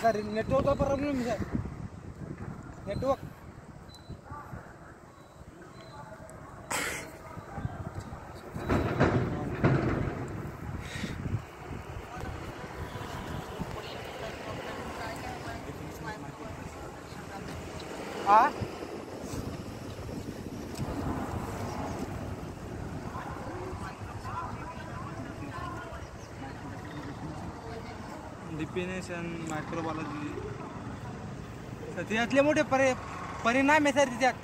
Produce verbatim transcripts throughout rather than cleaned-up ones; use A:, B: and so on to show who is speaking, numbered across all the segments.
A: का नेटवर्कचा प्रॉब्लेम आहे नेटवर्क आ डिफिनेशन मायक्रोबायोलॉजी त्यातले मोठे परि परिणाम आहे सर त्याच्यात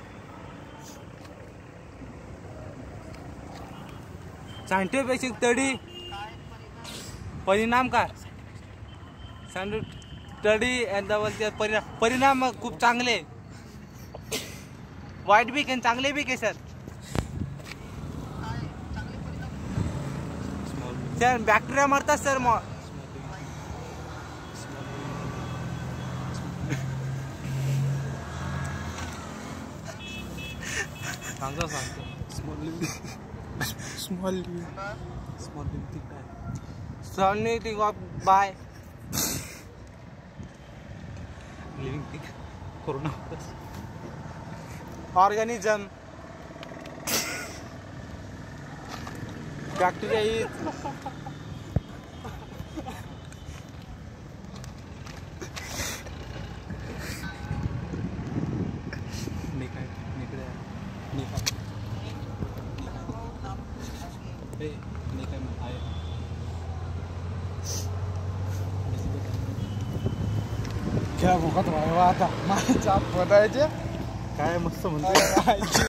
A: सायंटिफिक स्टडी परिणाम का स्टडी त्यात परिणाम परिणाम खूप चांगले वाईट बी आणि चांगले बी के सर सर बॅक्टेरिया मरतात सर मग सांगतो सांगतो small living small living small living काय small living of by living thing corona organism bacteria is क्या भोगत आता माझ्या पदायचे काय मस्त म्हणतो